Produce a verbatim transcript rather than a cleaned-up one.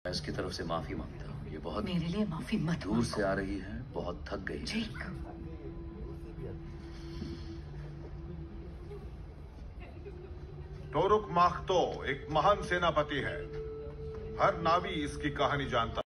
इसकी तरफ से माफी मांगता हूँ। ये बहुत मेरे लिए माफी मत दूर से आ रही है, बहुत थक गई है। ठीक। टोरुक माख्तो एक महान सेनापति है। हर नावी इसकी कहानी जानता